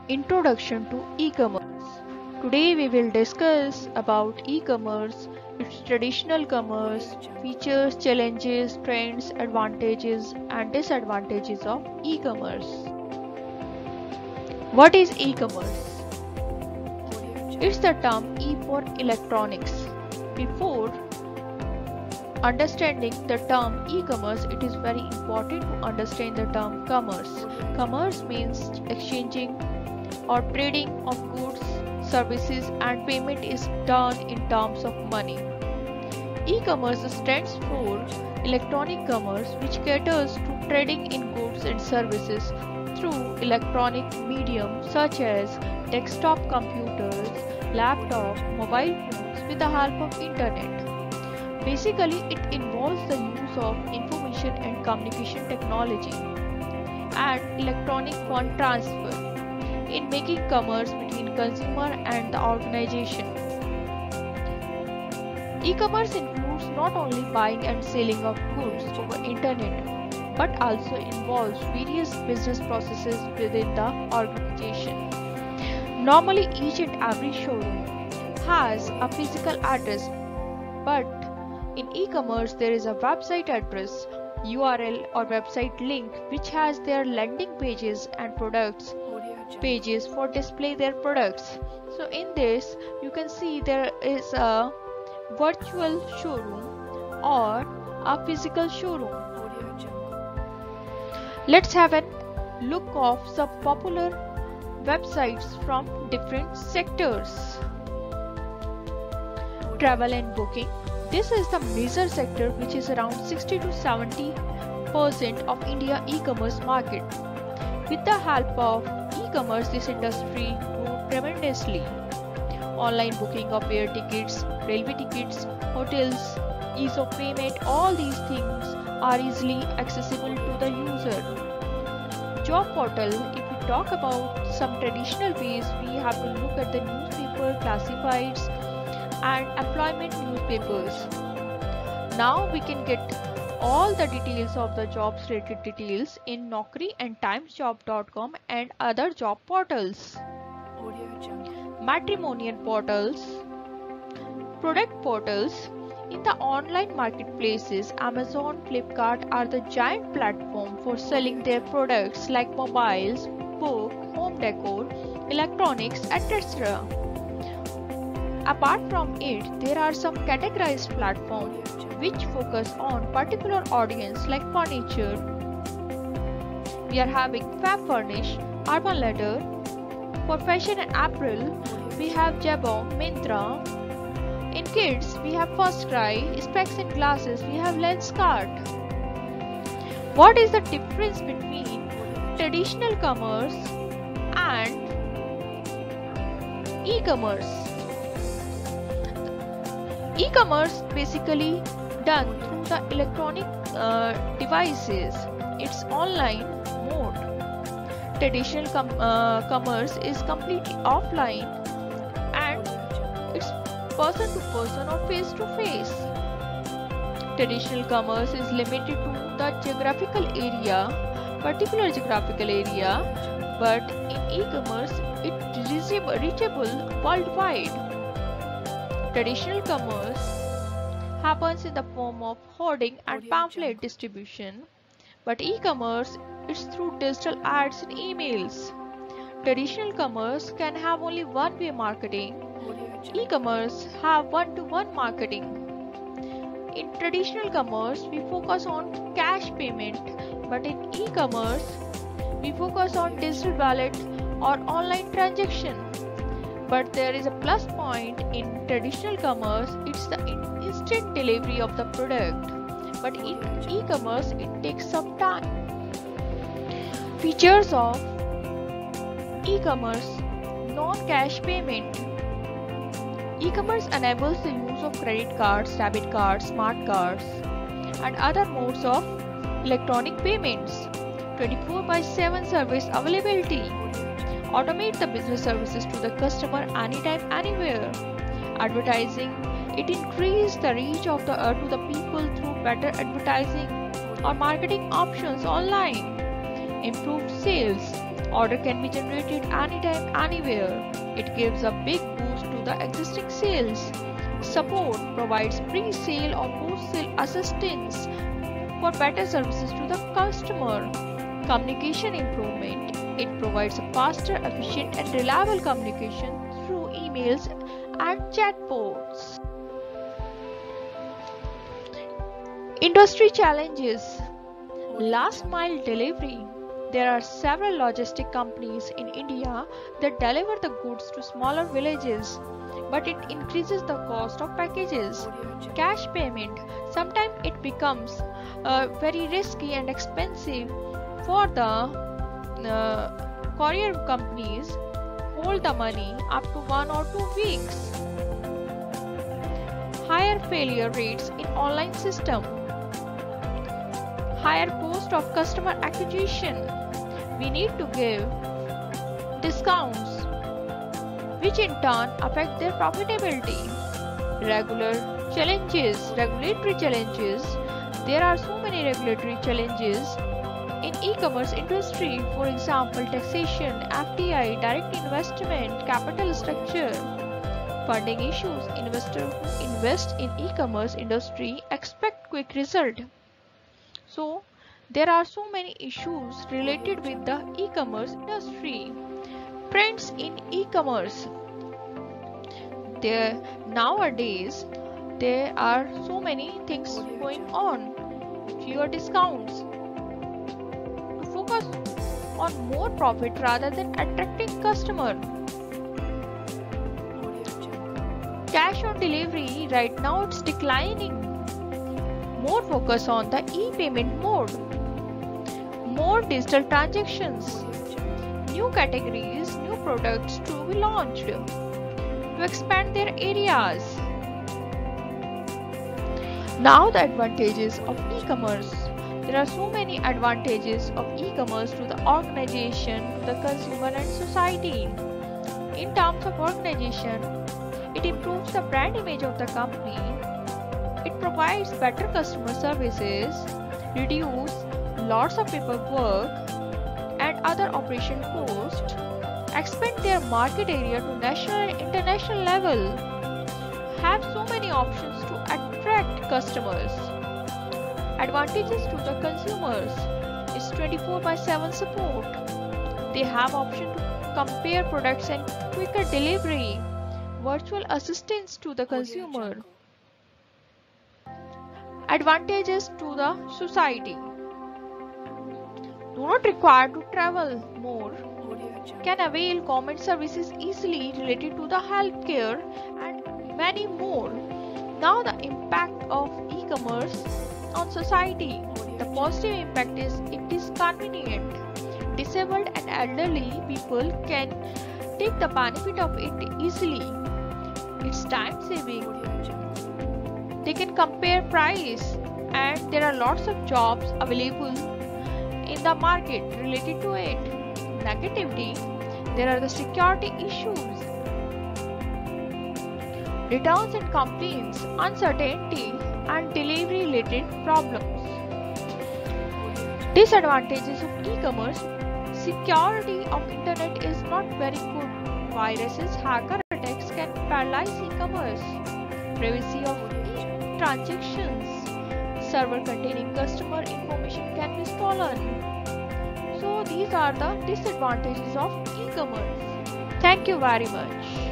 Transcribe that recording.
Introduction to e-commerce. Today we will discuss about e-commerce, its traditional commerce, features, challenges, trends, advantages and disadvantages of e-commerce. What is e-commerce? It's the term E for electronics. Before understanding the term e-commerce, it is very important to understand the term commerce. Commerce means exchanging or trading of goods, services and payment is done in terms of money. E-commerce stands for electronic commerce, which caters to trading in goods and services through electronic medium such as desktop computers, laptop, mobile phones with the help of internet. Basically, it involves the use of information and communication technology and electronic fund transfer in making commerce between consumer and the organization. E-commerce includes not only buying and selling of goods over internet, but also involves various business processes within the organization. Normally, each and every showroom has a physical address, but in e-commerce there is a website address, URL or website link which has their landing pages and products pages for display their products. So in this you can see there is a virtual showroom or a physical showroom. Let's have a look of some popular websites from different sectors. Travel and booking. This is the major sector which is around 60 to 70% of India e-commerce market. With the help of e-commerce, this industry grew tremendously. Online booking of air tickets, railway tickets, hotels, ease of payment, all these things are easily accessible to the user. Job portal, if we talk about some traditional ways, we have to look at the newspaper, classifieds and employment newspapers. Now we can get all the details of the jobs related details in Naukri and timesjob.com and other job portals. Matrimonial portals, product portals. In the online marketplaces, Amazon, Flipkart are the giant platform for selling their products like mobiles, book, home decor, electronics, etc. Apart from it, there are some categorized platforms which focus on particular audience like furniture. We are having FabFurnish, Urban Ladder. For fashion and apparel, we have Jabong, Myntra. In kids, we have FirstCry. Specs and glasses, we have Lenskart. What is the difference between traditional commerce and e-commerce? E-commerce basically done through the electronic devices. It's online mode. Traditional commerce is completely offline and it's person to person or face to face. Traditional commerce is limited to the geographical area, particular geographical area, but in e-commerce it is reachable worldwide. Traditional commerce happens in the form of hoarding and pamphlet distribution, but e-commerce is through digital ads and emails. Traditional commerce can have only one-way marketing. E-commerce have one-to-one marketing. In traditional commerce, we focus on cash payment, but in e-commerce, we focus on digital wallet or online transaction. But there is a plus point in traditional commerce, it's the instant delivery of the product. But in e-commerce, it takes some time. Features of e-commerce: non-cash payment. E-commerce enables the use of credit cards, debit cards, smart cards, and other modes of electronic payments. 24/7 service availability. Automate the business services to the customer anytime, anywhere. Advertising. It increases the reach of to the people through better advertising or marketing options online. Improved sales. Order can be generated anytime, anywhere. It gives a big boost to the existing sales. Support provides pre-sale or post-sale assistance for better services to the customer. Communication improvement. It provides a faster, efficient and reliable communication through emails and chatbots. Industry challenges. Last mile delivery. There are several logistic companies in India that deliver the goods to smaller villages, but it increases the cost of packages. Cash payment. Sometimes it becomes very risky and expensive for the courier companies hold the money up to 1 or 2 weeks. Higher failure rates in online system. Higher cost of customer acquisition. We need to give discounts, which in turn affect their profitability. Regulatory challenges. There are so many regulatory challenges in e-commerce industry. For example, taxation, FDI, direct investment, capital structure. Funding issues. Investors who invest in e-commerce industry expect quick result. So there are so many issues related with the e-commerce industry. Trends in e-commerce. Nowadays there are so many things going on. Fewer discounts. To focus on more profit rather than attracting customer. Cash on delivery, right now it's declining. More focus on the e-payment mode. More digital transactions. New categories, new products to be launched to expand their areas. Now the advantages of e-commerce. There are so many advantages of e-commerce to the organization, to the consumer and society. In terms of organization, it improves the brand image of the company. It provides better customer services, reduce lots of paperwork and other operation costs, expand their market area to national and international level, have so many options to attract customers. Advantages to the consumers is 24/7 support. They have option to compare products and quicker delivery, virtual assistance to the consumer. Advantages to the society. Do not require to travel more. Can avail government services easily related to the healthcare and many more. Now the impact of e-commerce on society. The positive impact is it is convenient. Disabled and elderly people can take the benefit of it easily. It's time saving. They can compare price and there are lots of jobs available in the market related to it. Negativity. There are the security issues. Returns and complaints, uncertainty and delivery related problems. Disadvantages of e-commerce. Security of internet is not very good. Viruses, hacker attacks can paralyze e-commerce. Privacy of transactions. Server containing customer information can be stolen. So these are the disadvantages of e-commerce. Thank you very much.